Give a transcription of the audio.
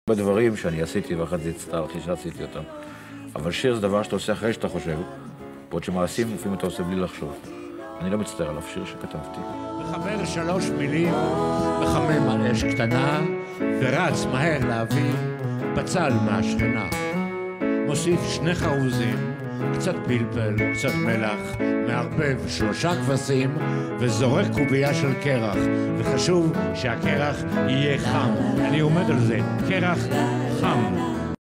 בדברים שאני עשיתי ואחרי זה הצטער אחרי שעשיתי אותם. אבל שיר זה דבר שאתה עושה אחרי שאתה חושב, בעוד שמעשים לפעמים אתה עושה בלי לחשוב. אני לא מצטער על אף שיר שכתבתי. מחבר 3 מילים, מחמם על אש קטנה, ורץ מהר להביא בצל מהשכנה. מוסיף 2 חרוזים, קצת פלפל, קצת מלח, מערבב 3 כבשים, וזורק קובייה של קרח. וחשוב שהקרח יהיה חם. אני עומד על זה, קרח חם.